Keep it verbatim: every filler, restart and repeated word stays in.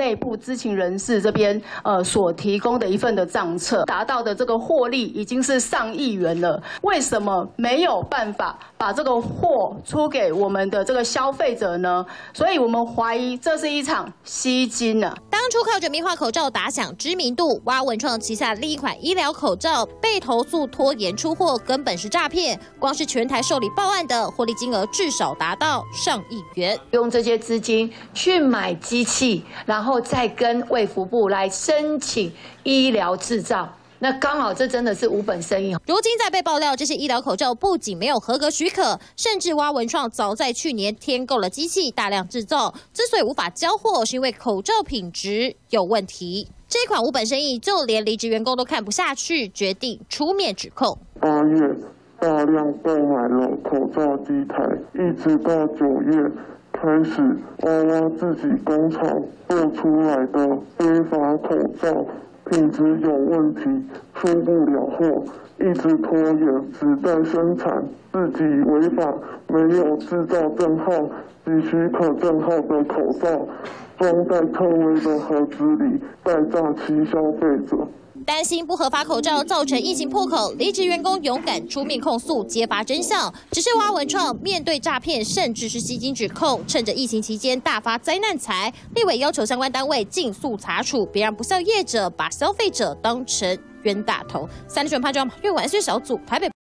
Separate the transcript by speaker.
Speaker 1: 内部知情人士这边呃所提供的一份的账册，达到的这个获利已经是上亿元了。为什么没有办法把这个货出给我们的这个消费者呢？所以我们怀疑这是一场吸金啊！
Speaker 2: 当初靠着名画口罩打响知名度，蛙文创旗下另一款医疗口罩被投诉拖延出货，根本是诈骗。光是全台受理报案的获利金额至少达到上亿元。
Speaker 3: 用这些资金去买机器，然后再跟卫福部来申请医疗制造。那刚好，这真的是无本生意。
Speaker 2: 如今再被爆料，这些医疗口罩不仅没有合格许可，甚至蛙文创早在去年添购了机器大量制造，之所以无法交货，是因为口罩品质有问题。这款无本生意，就连离职员工都看不下去，决定出面指控。
Speaker 4: 八月大量购买了口罩机台，一直到九月开始，娃娃自己工厂做出来的非法口罩品质有问题，出不了货，一直拖延，只在生产，自己违法，没有制造证号及许可证号的口罩，装在特威的盒子里，待诈欺消费者。
Speaker 2: 担心不合法口罩造成疫情破口，离职员工勇敢出面控诉，揭发真相。只是蛙文创面对诈骗甚至是吸金指控，趁着疫情期间大发灾难财，立委要求相关单位尽速查处，别让不肖业者把消费者当成冤大头。三立新闻潘庄岳完是小组台北。